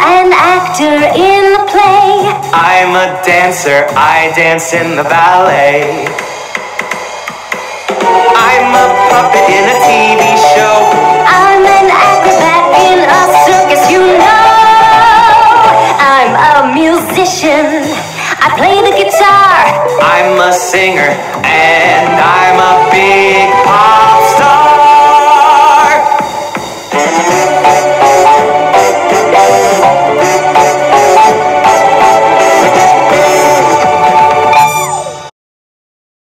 an actor in the play. I'm a dancer, I dance in the ballet. I'm a puppet in a TV show. I'm an acrobat in a circus, you know. I'm a musician, I play the guitar. I'm a singer, and I'm a big